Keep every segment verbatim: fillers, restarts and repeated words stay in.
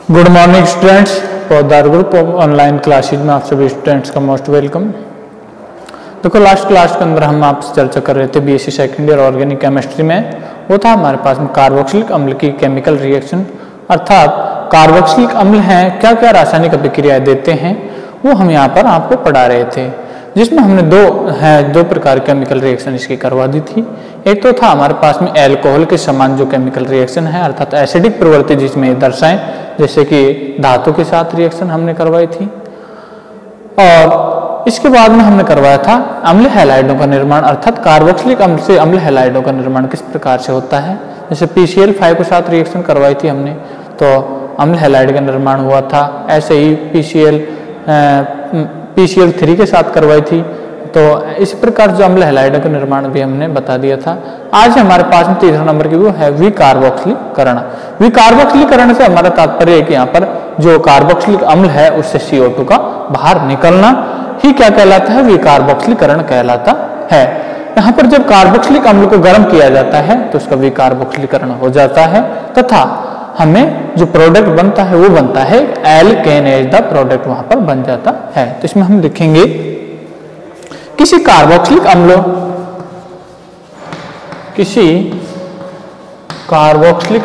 Good morning students, Paudhar group online classes में आप सभी स्टूडेंट्स का मोस्ट वेलकम। देखो, लास्ट क्लास के अंदर हम आपसे चर्चा कर रहे थे BSc second year organic chemistry में। वो था हमारे पास में कार्बोक्सिलिक अम्ल की केमिकल रिएक्शन, अर्थात कार्बोक्सिलिक अम्ल हैं क्या क्या रासायनिक अभिक्रियाएं देते हैं, वो हम यहाँ पर आपको पढ़ा रहे थे। जिसमें हमने दो है दो प्रकार केमिकल रिएक्शन इसकी करवा दी थी। एक तो था हमारे पास में एल्कोहल के समान जो केमिकल रिएक्शन है, अर्थात एसिडिक प्रवृत्ति जिसमें दर्शाएं, जैसे कि धातु के साथ रिएक्शन हमने करवाई थी। और इसके बाद में हमने करवाया था अम्ल हैलाइडों का निर्माण, अर्थात कार्बोक्सिलिक अम्ल से अम्ल हैलाइडों का निर्माण किस प्रकार से होता है। जैसे पी सी एल फाइव के साथ रिएक्शन करवाई थी हमने, तो अम्ल हैलाइड का निर्माण हुआ था। ऐसे ही P C L P C L three के साथ करवाई थी, तो इस प्रकार जो अम्ल हैलाइड का निर्माण भी हमने बता दिया था। आज हमारे पास में तीसरा नंबर की वो है विकार्बोक्सिलीकरण। विकार्बोक्सिलीकरण से हमारा तात्पर्य है कि यहाँ पर जो कार्बोक्सिलिक अम्ल है उससे सी ओ टू का बाहर निकलना ही क्या कहलाता है, विकार्बोक्सिलीकरण कहलाता है। यहाँ पर जब कार्बोक्सिलिक अम्ल को गर्म किया जाता है तो उसका विकार्बोक्सिलीकरण हो जाता है, तथा हमें जो प्रोडक्ट बनता है वो बनता है एल्केन एज द प्रोडक्ट वहां पर बन जाता है। तो इसमें हम लिखेंगे किसी कार्बोक्सिलिक अम्ल किसी कार्बोक्सिलिक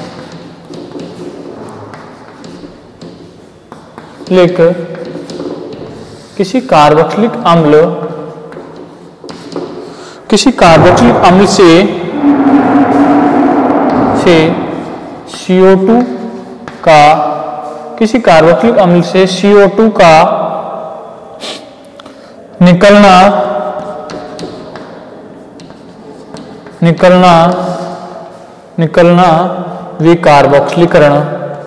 लिक किसी कार्बोक्सिलिक अम्ल किसी कार्बोक्सिलिक अम्ल से से सी ओ टू का किसी कार्बोक्सिलिक अम्ल से सी ओ टू का निकलना निकलना निकलना विकार्बोक्सिलीकरण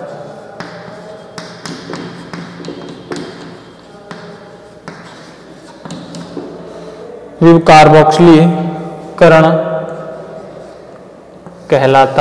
विकार्बोक्सिलीकरण कहलाता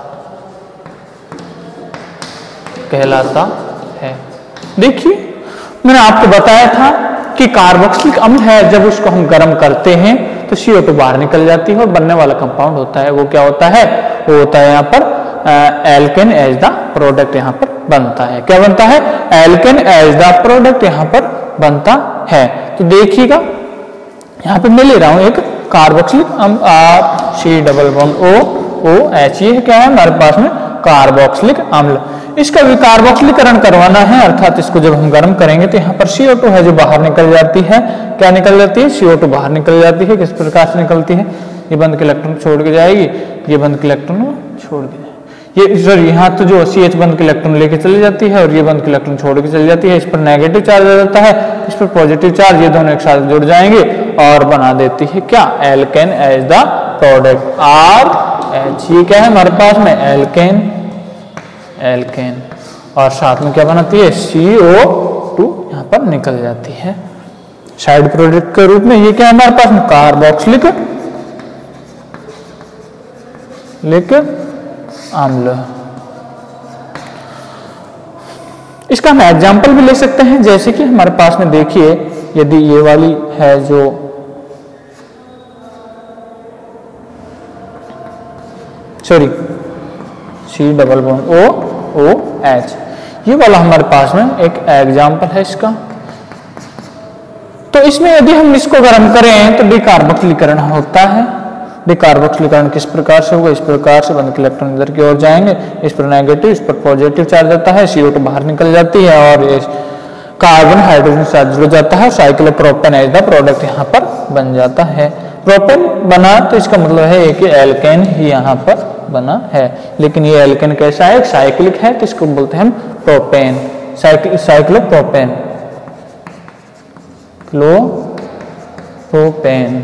कहलाता है। देखिए, मैंने आपको बताया था कि कार्बोक्सिलिक अम्ल है, जब उसको हम गर्म करते हैं तो सी ओ टू बाहर निकल जाती है और बनने वाला कंपाउंड होता है वो क्या होता है, वो होता है यहाँ पर एल्केन एज द प्रोडक्ट यहाँ पर बनता है। क्या बनता है, एल्केन एज द प्रोडक्ट यहाँ पर बनता है। तो देखिएगा, यहाँ पे मैं ले रहा हूं एक कार्बोक्सिलिक अम्ल R C double bond O O H, ये क्या है हमारे पास में कार्बोक्सिलिक अम्ल। इसका विकार्बोक्सिलीकरण करवाना है, अर्थात इसको जब हम गर्म करेंगे तो यहाँ पर सी ओ टू है जो बाहर निकल जाती है। क्या निकल जाती है, सी ओ टू बाहर निकल जाती है। किस प्रकार से निकलती है, ये बंद के इलेक्ट्रॉन छोड़ के जाएगी, ये बंद के इलेक्ट्रॉन छोड़ के ये सर यहाँ तो जो सी एच बंद के इलेक्ट्रॉन लेके चली जाती है और ये बंद के इलेक्ट्रॉन छोड़ के चली जाती है। इस पर नेगेटिव चार्ज आ जाता है, इस पर पॉजिटिव चार्ज, ये दोनों एक साथ जुड़ जाएंगे और बना देती है क्या, alkane as the product R H. ये क्या है हमारे पास में एल्केन एल्केन और साथ में क्या बनाती है, सी ओ टू यहाँ पर निकल जाती है साइड प्रोडक्ट के रूप में। ये क्या है हमारे पास में कार्बोक्सिलिक लिक अम्ल। इसका हम एग्जाम्पल भी ले सकते हैं, जैसे कि हमारे पास में देखिए, यदि ये वाली है जो sorry C double bond O O H, ये वाला हमारे पास में एक एग्जाम्पल है इसका। तो इसमें यदि हम इसको गर्म करें तो विकार्बोक्सिलीकरण होता है। विकार्बोक्सिलीकरण किस प्रकार से होगा, इस प्रकार से बंद के इलेक्ट्रॉन इधर की ओर जाएंगे, इस पर नेगेटिव, इस पर पॉजिटिव चार्ज आता है, सी ओ टू बाहर निकल जाती है और इस कार्बन हाइड्रोजन से जुड़ जाता है। साइक्लोप्रोपेन एज द प्रोडक्ट यहाँ पर बन जाता है। प्रोपेन बना तो इसका मतलब है कि एल्केन ही यहाँ पर बना है, लेकिन ये एल्केन कैसा है, साइक्लिक है, तो इसको बोलते हैं हम प्रोपेन, साइक्लोप्रोपेन क्लोप्रोपेन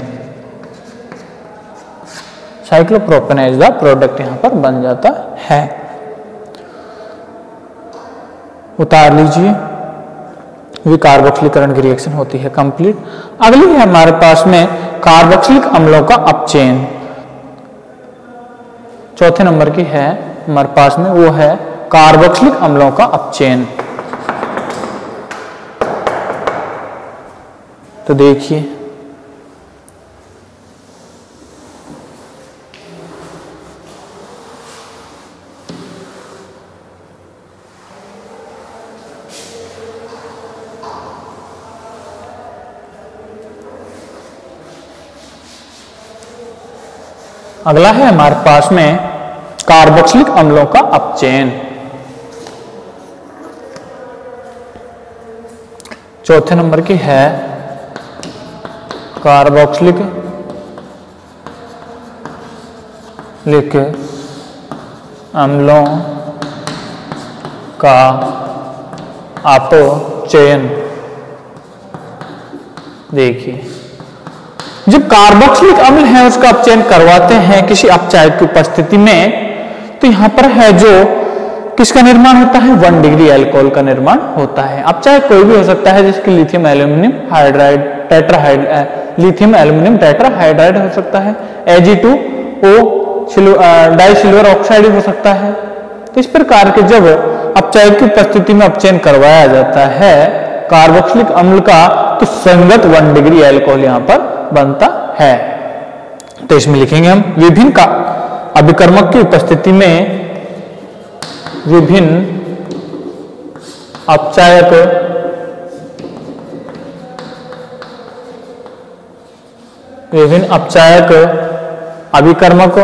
साइक्लोप्रोपेन एज द प्रोडक्ट यहाँ पर बन जाता है। उतार लीजिए, विकार्बोक्सिलीकरण की रिएक्शन होती है कंप्लीट। अगली है हमारे पास में कार्बोक्सिलिक अम्लों का अपचयन, चौथे नंबर की है हमारे पास में, वो है कार्बोक्सिलिक अम्लों का अपचयन। तो देखिए, अगला है हमारे पास में कार्बोक्सिलिक अम्लों का अपचयन। चौथे नंबर की है कार्बोक्सिलिक लिक अम्लों का अपचयन। देखिए, जब कार्बोक्सिलिक अम्ल है उसका अपचयन करवाते हैं किसी अपचायक की उपस्थिति में, तो यहां पर है जो किसका निर्माण होता है, वन डिग्री एल्कोहल का निर्माण होता है। अपचायक कोई भी हो सकता है, जैसे कि लिथियम एल्यूमिनियम हाइड्राइड टेट्राहाइड लिथियम एल्यूमिनियम टेट्राहाइड्राइड हो सकता है, ए जी टू ओ डाई सिल्वर ऑक्साइड हो सकता है। तो इस प्रकार के जब अपचायक की उपस्थिति में अपचयन करवाया जाता है कार्बोक्सिलिक अम्ल का, तो संगत वन डिग्री एल्कोहल यहां पर बनता है। तो इसमें लिखेंगे हम विभिन्न का अभिकर्मक की उपस्थिति में विभिन्न अपचायक विभिन्न अपचायक अभिकर्मक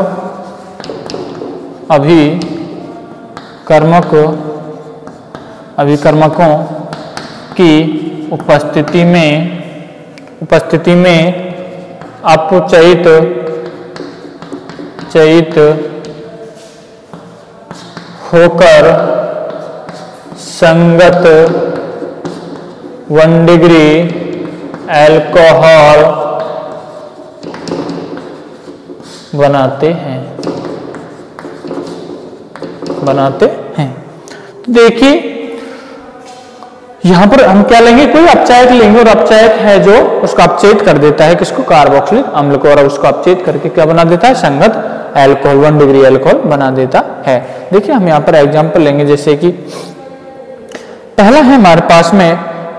अभिकर्मक अभिकर्मकों की उपस्थिति में उपस्थिति में अपचयित चयित होकर संगत वन डिग्री एल्कोहल बनाते हैं बनाते हैं तो देखिए, यहां पर हम क्या लेंगे, कोई अपचायक लेंगे और अपचायक है जो उसका अपचयित कर देता है किसको, कार्बोक्सिलिक अम्ल को, और उसको अपचयित करके क्या बना देता है, संगत एल्कोहल वन डिग्री एल्कोहल बना देता है। देखिए, हम यहाँ पर एग्जांपल लेंगे, जैसे कि पहला है हमारे पास में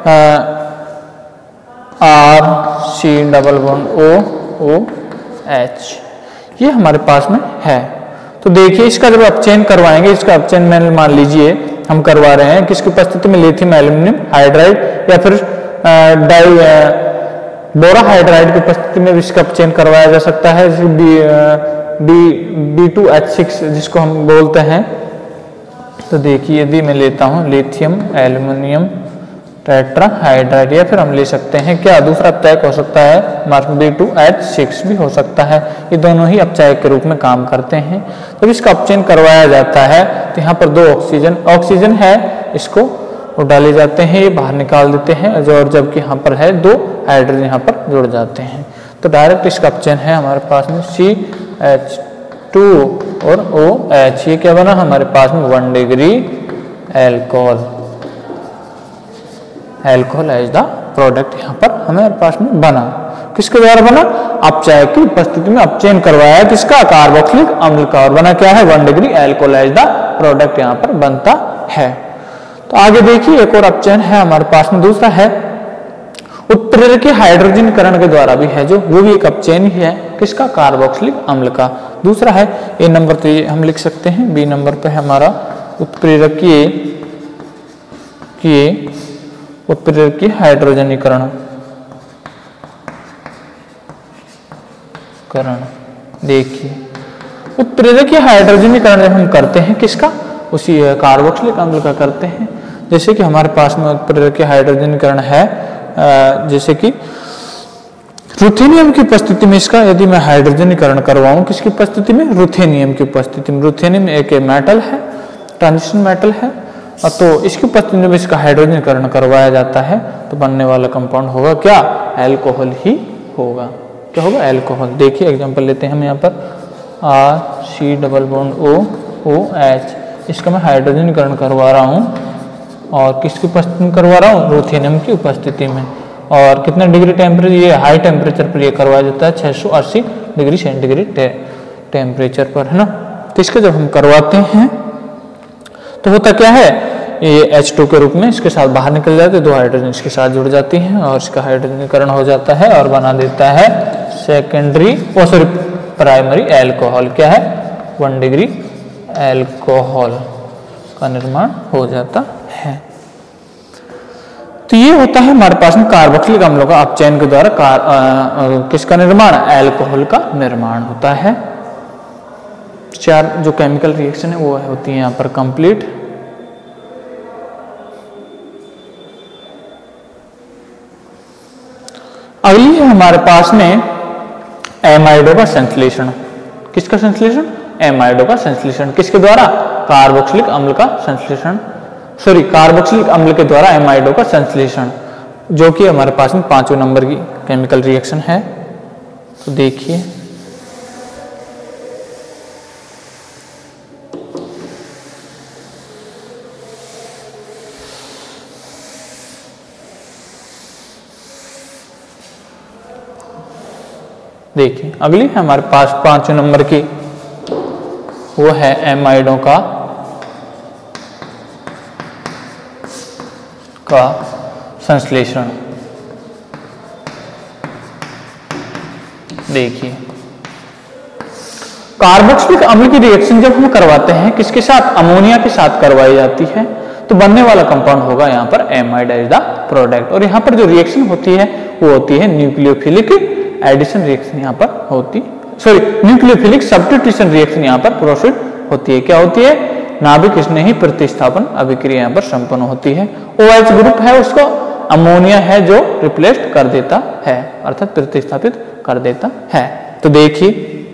R C double one O O H, ये हमारे पास में है। तो देखिए, इसका जब अपचयन करवाएंगे, इसका अपचयन मैंने मान लीजिए हम करवा रहे हैं किसकी उपस्थिति में, लिथियम एल्यूमिनियम हाइड्राइड या फिर डाई बोराहाइड्राइड की उपस्थिति में इसका अपचयन करवाया जा सकता है, B B two H six जिसको हम बोलते हैं। तो देखिए, यदि मैं लेता हूं लिथियम एल्यूमिनियम टेट्राहाइड्राइड, या फिर हम ले सकते हैं क्या, दूसरा अपचायक हो सकता है mark B two H six भी हो सकता है। ये दोनों ही अपचायक के रूप में काम करते हैं। जब इसका अपचयन करवाया जाता है तो यहाँ पर दो ऑक्सीजन ऑक्सीजन है, इसको वो डाले जाते हैं, ये बाहर निकाल देते हैं, और जबकि यहाँ पर है दो हाइड्रोजन यहाँ पर जुड़ जाते हैं। तो डायरेक्ट इसका अपचयन है हमारे पास में सी एच टू और ओ एच, ये क्या बना हमारे पास में one degree alcohol alcohol as the product यहाँ पर हमारे पास में बना। किसके द्वारा बना, अपचायक की उपस्थिति में अपचयन करवाया किसका, कार्बोक्सिलिक अम्ल का, और बना क्या है, one degree alcohol as the product यहाँ पर बनता है। तो आगे देखिए, एक और अपचयन है हमारे पास में, दूसरा है उत्प्रेरक हाइड्रोजनीकरण के द्वारा भी है, जो वो भी एक अपचयन ही है किसका, कार्बोक्सिलिक अम्ल का। दूसरा है ए नंबर तो ये हम लिख सकते हैं, बी नंबर पे है हमारा उत्प्रेरकीय किए उत्प्रेरकीय हाइड्रोजनीकरण करण। देखिए, उत्प्रेरकीय हाइड्रोजनीकरण जब हम करते हैं किसका, उसी कार्बोक्सिलिक अम्ल का करते हैं। जैसे कि हमारे पास में उत्प्रेरकीय हाइड्रोजनीकरण है, जैसे कि रुथेनियम की उपस्थिति में इसका यदि मैं हाइड्रोजनीकरण करवाऊं, किसकी उपस्थिति में, रुथेनियम की उपस्थिति में। रुथेनियम एक मेटल है, ट्रांजिशन मेटल है, तो इसकी उपस्थिति में इसका हाइड्रोजनीकरण करवाया जाता है तो बनने वाला कंपाउंड होगा क्या, एल्कोहल ही होगा। क्या होगा, एल्कोहल। देखिए एग्जांपल लेते हैं हम यहाँ पर R C double bond O O H, इसका मैं हाइड्रोजनीकरण करवा रहा हूँ और किसकी उपस्थिति में करवा रहा हूँ, रुथेनियम की उपस्थिति में। और कितना डिग्री टेम्परेचर, ये हाई टेम्परेचर पर ये करवाया जाता है छह सौ अस्सी डिग्री सेंटीग्रेड टेम्परेचर पर, है ना। तो इसका जब हम करवाते हैं तो होता क्या है, ये एच टू के रूप में इसके साथ बाहर निकल जाते हैं, दो हाइड्रोजन इसके साथ जुड़ जाती हैं और इसका हाइड्रोजनीकरण हो जाता है और बना देता है secondary O sorry primary alcohol. क्या है, वन डिग्री एल्कोहल का निर्माण हो जाता है। तो ये होता है हमारे पास में कार्बोक्सिलिक अम्लों का अपचयन के द्वारा कार, आ, आ, किसका निर्माण, एल्कोहल का निर्माण होता है। चार जो केमिकल रिएक्शन है वो होती है यहाँ पर कंप्लीट। अगली है हमारे पास में एमाइडो का संश्लेषण। किसका संश्लेषण? एमाइडो का संश्लेषण। किसके द्वारा? कार्बोक्सिलिक अम्ल का संश्लेषण, सॉरी कार्बोक्सिलिक अम्ल के द्वारा एमाइडो का संश्लेषण, जो कि हमारे पास में पांचवें नंबर की केमिकल रिएक्शन है। तो देखिए देखिए अगली है हमारे पास पांचवें नंबर की, वो है एमाइडो का का संश्लेषण। देखिए कार्बोक्सिलिक अम्ल की रिएक्शन जब हम करवाते हैं किसके साथ? अमोनिया के साथ करवाई जाती है, तो बनने वाला कंपाउंड होगा यहाँ पर एमाइड एज द प्रोडक्ट। और यहाँ पर जो रिएक्शन होती है वो होती है न्यूक्लियोफिलिक एडिशन रिएक्शन यहाँ पर होती, सॉरी न्यूक्लियोफिलिक सब्स्टिट्यूशन रिएक्शन यहाँ पर प्रोसीड होती है। क्या होती है? नाभिक स्नेही प्रतिस्थापन अभिक्रिया यहाँ पर संपन्न होती है। OH ग्रुप है उसको अमोनिया है जो रिप्लेस कर देता है, अर्थात प्रतिस्थापित कर देता है। तो देखिए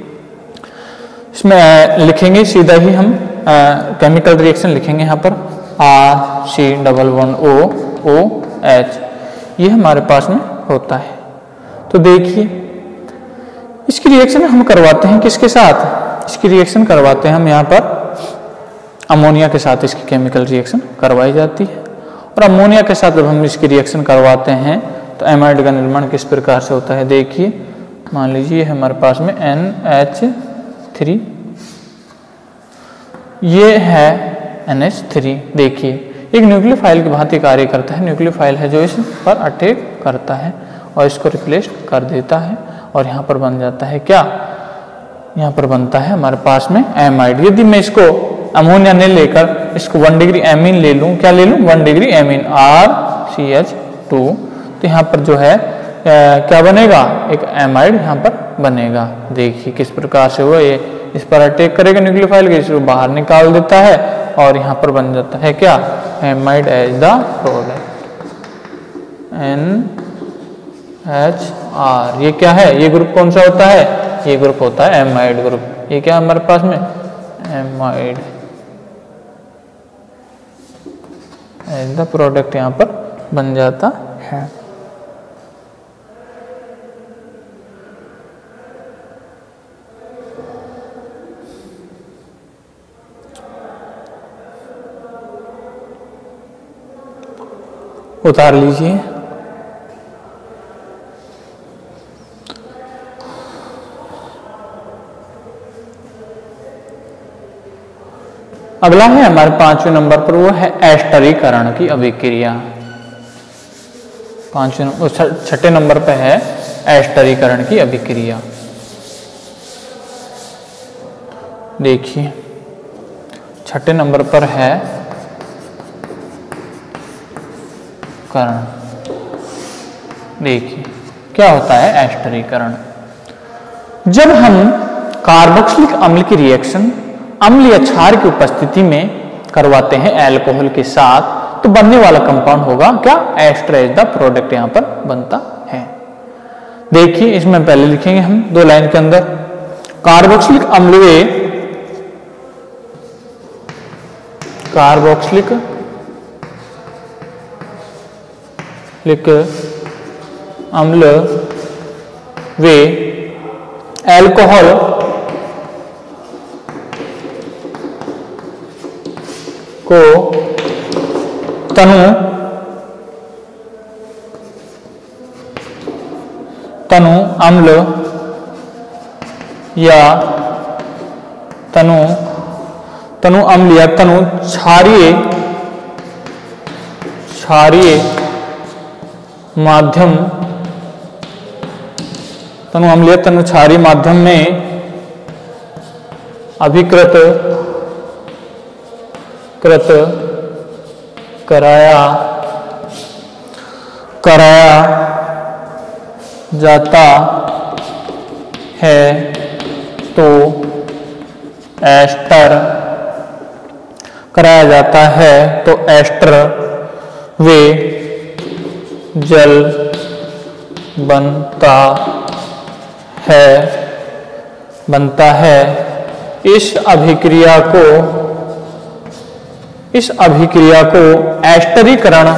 इसमें लिखेंगे सीधा ही हम केमिकल रिएक्शन लिखेंगे यहाँ पर R C double one O O H, ये हमारे पास में होता है। तो देखिए इसकी रिएक्शन हम करवाते हैं किसके साथ? इसकी रिएक्शन करवाते हैं हम यहाँ पर अमोनिया के साथ, इसकी केमिकल रिएक्शन करवाई जाती है। और अमोनिया के साथ जब हम इसकी रिएक्शन करवाते हैं तो एमाइड का निर्माण किस प्रकार से होता है? देखिए मान लीजिए हमारे पास में एन एच थ्री, ये है एन एच थ्री। देखिए एक न्यूक्लियोफाइल की भांति कार्य करता है। न्यूक्लियोफाइल है जो इस पर अटैक करता है और इसको रिप्लेस कर देता है, और यहाँ पर बन जाता है क्या? यहाँ पर बनता है हमारे पास में एमाइड। यदि मैं इसको अमोनिया ने लेकर इसको वन डिग्री एमीन ले लूँ, क्या ले लूँ? One degree amine R C H two, तो यहाँ पर जो है आ, क्या बनेगा? एक एमाइड यहाँ पर बनेगा। देखिए किस प्रकार से हुआ, ये इस पर अटैक करेगा न्यूक्लियोफाइल के, इसको बाहर निकाल देता है और यहाँ पर बन जाता है क्या? Amide as the product N H R. ये क्या है? ये ग्रुप कौन सा होता है? ये ग्रुप होता है एमाइड ग्रुप। ये क्या है हमारे पास में? एमाइड एज द प्रोडक्ट यहाँ पर बन जाता है। उतार लीजिए। अगला है हमारे पांचवें नंबर पर, वो है एस्टरीकरण की अभिक्रिया। पांचवें छठे नंबर पे है एस्टरीकरण की अभिक्रिया। देखिए छठे नंबर पर है करण। देखिए क्या होता है एस्टरीकरण? जब हम कार्बोक्सिलिक अम्ल की रिएक्शन अम्ल या क्षार की उपस्थिति में करवाते हैं अल्कोहल के साथ, तो बनने वाला कंपाउंड होगा क्या? एस्टर एज द प्रोडक्ट यहाँ पर बनता है। देखिए इसमें पहले लिखेंगे हम दो लाइन के अंदर, कार्बोक्सिलिक अम्ल वे कार्बोक्सिलिक लिक अम्ल वे अल्कोहल को तनु तनु अम्ल या तनु तनु अम्ल या तनु क्षारीय क्षारीय माध्यम तनु अम्ल या तनु क्षारीय माध्यम में अभिकृत कृत कराया कराया जाता है तो एस्टर कराया जाता है तो एस्टर वे जल बनता है बनता है इस अभिक्रिया को इस अभिक्रिया को एस्टरीकरण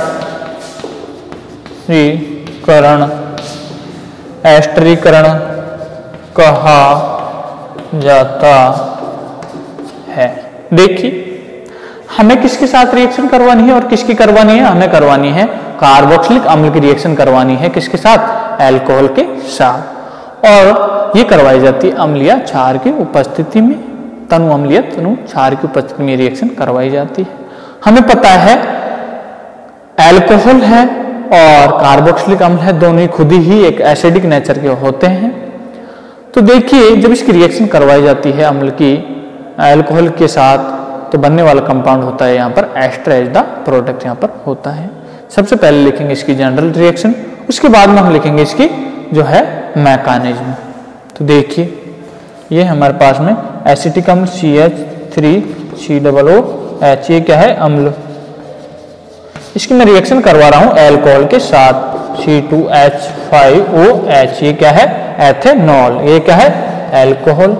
करण एस्टरीकरण कहा जाता है। देखिए हमें किसके साथ रिएक्शन करवानी है और किसकी करवानी है? हमें करवानी है कार्बोक्सिलिक अम्ल की रिएक्शन करवानी है किसके साथ? अल्कोहल के साथ। और ये करवाई जाती है अम्लीय क्षार की उपस्थिति में, तनु अम्लीय तनु क्षार की उपस्थिति में रिएक्शन करवाई जाती है। हमें पता है अल्कोहल है और कार्बोक्सिलिक अम्ल है, दोनों ही खुद ही एक एसिडिक नेचर के होते हैं। तो देखिए जब इसकी रिएक्शन करवाई जाती है अम्ल की अल्कोहल के साथ तो बनने वाला कंपाउंड होता है यहाँ पर एस्टर एज द प्रोडक्ट यहाँ पर होता है। सबसे पहले लिखेंगे इसकी जनरल रिएक्शन, उसके बाद में हम लिखेंगे इसकी जो है मैकेनिज्म। तो देखिए ये हमारे पास में एसिटिक अम्ल C H three C double O H, ये क्या है? अम्ल। इसकी मैं रिएक्शन करवा रहा हूँ अल्कोहल के साथ C two H five O H, ये क्या है? एथेनॉल। ये क्या है? Alcohol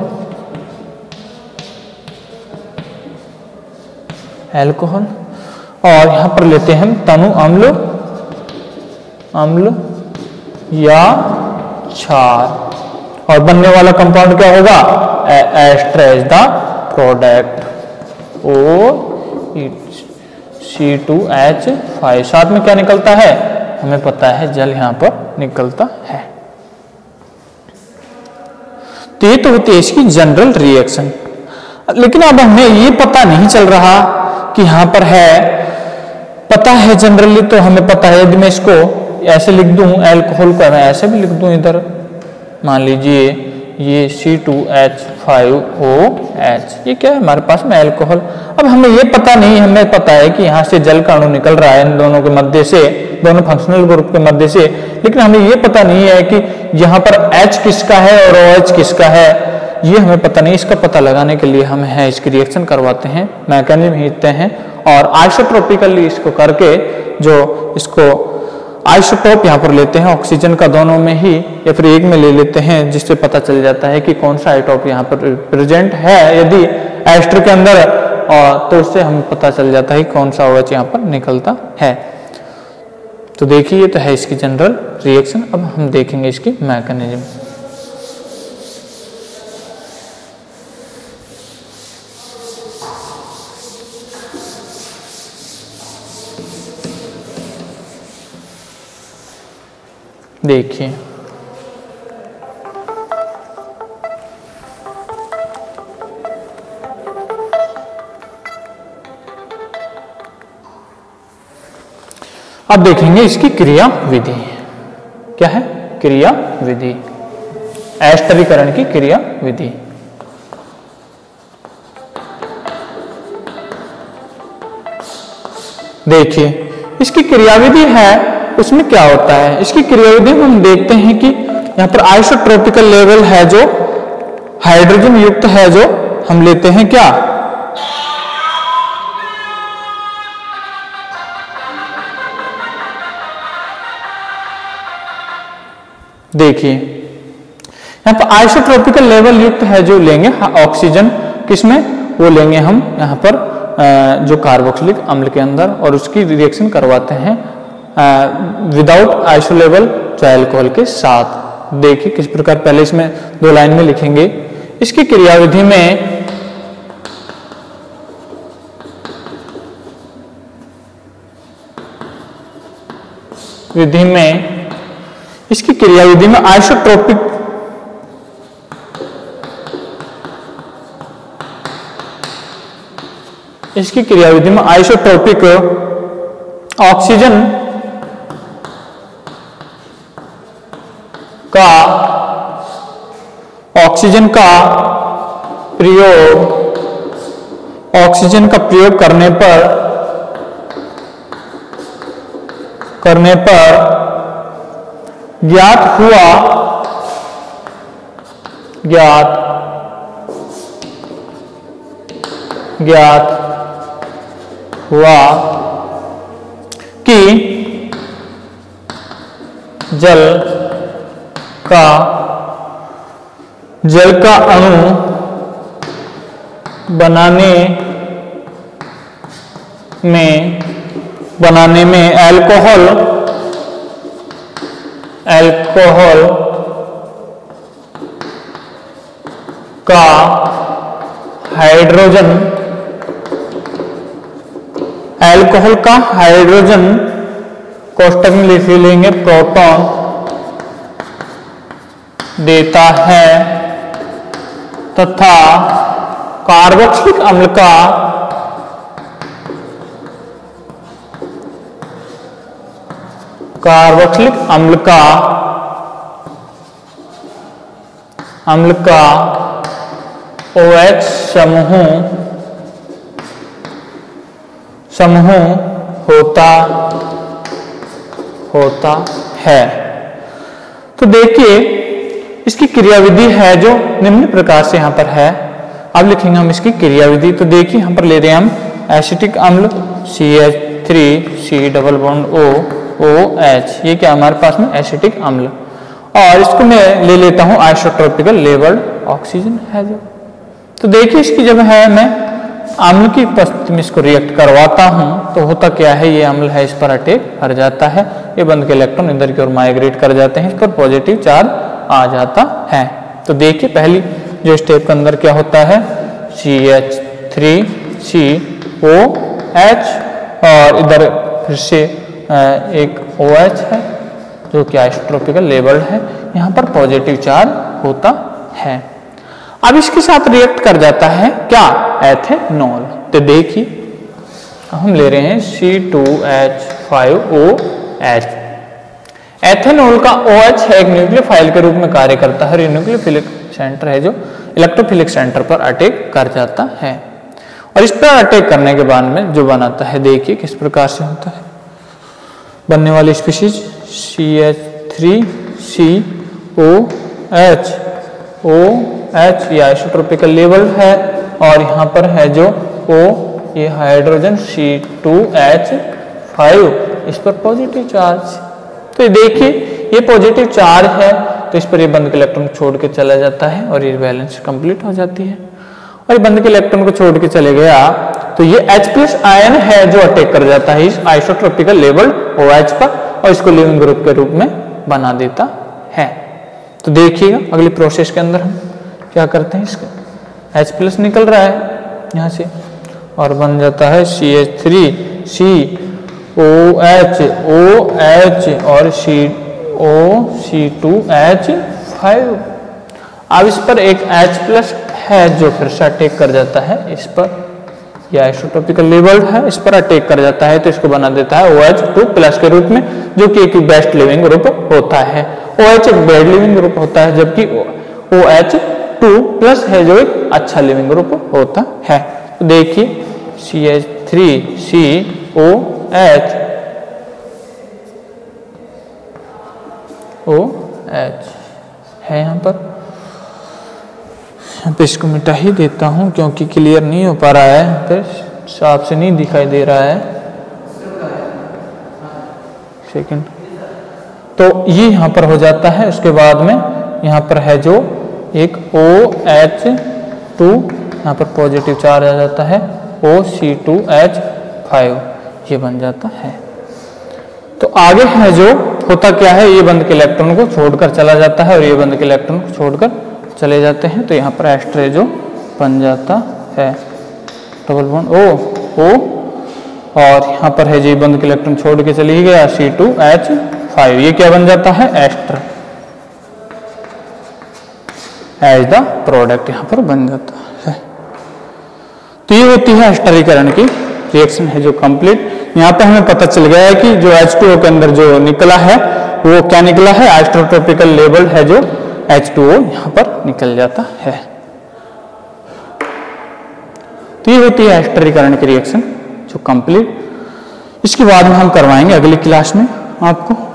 alcohol. और यहां पर लेते हैं हम तनु अम्ल अम्ल या क्षार और बनने वाला कंपाउंड क्या होगा? एस्टर एज द प्रोडक्ट और सी टू एच फाइव। साथ में क्या निकलता है? हमें पता है जल यहां पर निकलता है। तो ये तो होती है इसकी जनरल रिएक्शन। लेकिन अब हमें ये पता नहीं चल रहा कि यहां पर है, पता है जनरली तो हमें पता है, यदि मैं इसको ऐसे लिख दूं अल्कोहल को मैं ऐसे भी लिख दूं इधर, मान लीजिए ये C two H five O H, ये क्या है हमारे पास में अल्कोहल। अब हमें ये पता नहीं, हमें पता है कि यहाँ से जल का अणु निकल रहा है इन दोनों के मध्य से, दोनों फंक्शनल ग्रुप के मध्य से, लेकिन हमें ये पता नहीं है कि यहाँ पर H किसका है और OH किसका है, ये हमें पता नहीं। इसका पता लगाने के लिए हम है इसकी रिएक्शन करवाते हैं, मैकेनिज्म खींचते हैं और आइसोट्रोपिकली इसको करके जो इसको आइसोटोप यहाँ पर लेते हैं ऑक्सीजन का दोनों में ही या फिर एक में ले लेते हैं, जिससे पता चल जाता है कि कौन सा आइटोप यहाँ पर प्रेजेंट है यदि एस्टर के अंदर, और तो उससे हमें पता चल जाता है कि कौन सा OH यहाँ पर निकलता है। तो देखिए ये तो है इसकी जनरल रिएक्शन। अब हम देखेंगे इसकी मैकेनिज्म। देखिए अब देखेंगे इसकी क्रिया विधि। क्या है? क्रिया विधि, एस्टरीकरण की क्रिया विधि। देखिए इसकी क्रियाविधि है, उसमें क्या होता है? इसकी क्रियाविधि में हम देखते हैं कि यहाँ पर आइसोट्रोपिकल लेवल है जो हाइड्रोजन युक्त है, जो हम लेते हैं क्या? देखिए यहाँ पर आइसोट्रोपिकल लेवल युक्त है जो लेंगे ऑक्सीजन, किसमें? वो लेंगे हम यहाँ पर जो कार्बोक्सिलिक अम्ल के अंदर, और उसकी रिएक्शन करवाते हैं विदाउट आइसो लेवल तो अल्कोहल के साथ। देखिए किस प्रकार, पहले इसमें दो लाइन में लिखेंगे। इसकी क्रियाविधि में विधि में इसकी क्रियाविधि में आइसोट्रोपिक इसकी क्रियाविधि में आइसोट्रोपिक ऑक्सीजन का ऑक्सीजन का प्रयोग ऑक्सीजन का प्रयोग करने पर करने पर ज्ञात हुआ ज्ञात ज्ञात हुआ कि जल का जल का अणु बनाने में बनाने में अल्कोहल अल्कोहल का हाइड्रोजन अल्कोहल का हाइड्रोजन कोष्टक में लिख लेंगे प्रोटॉन देता है तथा कार्बोक्सिलिक अम्ल का कार्बोक्सिलिक अम्ल का अम्ल का OH समूह समूह होता होता है। तो देखिए इसकी क्रियाविधि है जो निम्न प्रकार से यहां पर है। अब लिखेंगे हम इसकी क्रियाविधि। तो देखिए यहां पर ले रहे हैं हम एसिटिक अम्ल C H three C double bond O OH, ये क्या हमारे पास में एसिटिक अम्ल, और इसको मैं ले लेता हूं आइसोट्रोपिकल लेवल्ड ऑक्सीजन है जो। तो देखिए इसकी जब है मैं अम्ल की उपस्थिति में इसको रिएक्ट करवाता हूं तो होता क्या है, ये अम्ल है इस पर अटैक कर जाता है, ये बंद के इलेक्ट्रॉन इधर की ओर माइग्रेट कर जाते हैं, इस पर पॉजिटिव चार्ज आ जाता है। तो देखिए पहली जो स्टेप के अंदर क्या होता है C H three C O H और इधर फिर से एक OH है जो कि आइसोट्रोपिकल लेवल्ड है, यहाँ पर पॉजिटिव चार्ज होता है। अब इसके साथ रिएक्ट कर जाता है क्या एथेनॉल। तो देखिए हम ले रहे हैं C two H five O H. Ethanol का OH है एक न्यूक्लियोफाइल के रूप में कार्य करता है, न्यूक्लियोफिलिक सेंटर है जो इलेक्ट्रोफिलिक सेंटर पर अटैक कर जाता है, और इस पर अटैक करने के बाद में जो बनाता है देखिए किस प्रकार से होता है। बनने वाली species C H three C O H O H ये आइसोट्रोपिकल लेवल है, और यहाँ पर है जो O ये hydrogen C two H five, इस पर पॉजिटिव चार्ज। तो देखिए ये पॉजिटिव चार्ज है तो इस पर ये बंद के इलेक्ट्रॉन छोड़ के चला जाता है और ये वैलेंस कंप्लीट हो जाती है, और ये बंद के इलेक्ट्रॉन को छोड़ के चले गया तो ये H प्लस आयन है जो अटैक कर जाता है इस आइसोट्रोपिकल लेवल OH पर और इसको लिविंग ग्रुप के रूप में बना देता है। तो देखिएगा अगली प्रोसेस के अंदर हम क्या करते हैं, इसका H प्लस निकल रहा है यहाँ से और बन जाता है C H three C O H O H और C O C two H five. अब इस पर एक H प्लस है जो फिर से अटैक कर जाता है इस पर, यह आइसोट्रोपिकल लेवल है, इस पर अटैक कर जाता है तो इसको बना देता है OH टू प्लस के रूप में, जो कि एक बेस्ट लिविंग ग्रुप होता है। OH एक बैड लिविंग ग्रुप होता है जबकि OH टू प्लस है जो एक अच्छा लिविंग ग्रुप होता है। तो देखिए C H three C O H O H है यहाँ पर, यहाँ पे इसको मिटा ही देता हूँ क्योंकि क्लियर नहीं हो पा रहा है, फिर साफ से नहीं दिखाई दे रहा है। सेकंड तो ये यहाँ पर हो जाता है, उसके बाद में यहाँ पर है जो एक ओ एच टू, यहाँ पर पॉजिटिव चार्ज आ जाता है O C two H five, ये बन जाता है। तो आगे है जो होता क्या है, ये बंद के इलेक्ट्रॉन को छोड़कर चला जाता है और ये बंद के इलेक्ट्रॉन को छोड़कर चले जाते हैं, तो यहाँ पर एस्टर जो बन जाता है डबल बॉन्ड ओ ओ, और यहाँ पर है जी बंद के इलेक्ट्रॉन छोड़ के चली गया सी टू एच फाइव, ये क्या बन जाता है एस्टर एज द प्रोडक्ट यहाँ पर बन जाता है। तो ये होती है एस्टरीकरण की रिएक्शन है जो कंप्लीट। यहाँ पे हमें पता चल गया है कि जो एच टू ओ के अंदर जो निकला है वो क्या निकला है, आइसोट्रोपिकल लेवल है जो एच टू ओ यहाँ पर निकल जाता है। तो ये होती है एस्टरीकरण की रिएक्शन जो कंप्लीट। इसके बाद में हम करवाएंगे अगली क्लास में आपको